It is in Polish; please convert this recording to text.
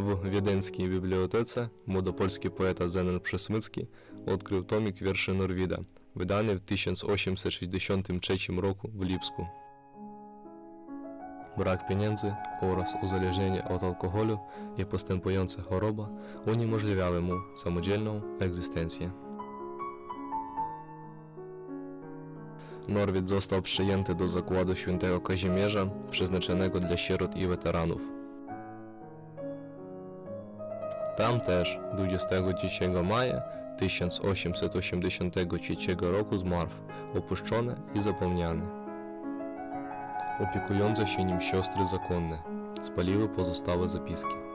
W wiedeńskiej bibliotece młodopolski poeta Zenon Przesmycki odkrył tomik wierszy Norwida, wydany w 1863 roku w Lipsku. Brak pieniędzy oraz uzależnienie od alkoholu i postępująca choroba uniemożliwiały mu samodzielną egzystencję. Norwid został przyjęty do zakładu świętego Kazimierza, przeznaczonego dla sierot i weteranów. Tam też 23 maja 1883 roku zmarł, opuszczony i zapomniany. Opiekujące się nim siostry zakonne spaliły pozostałe zapiski.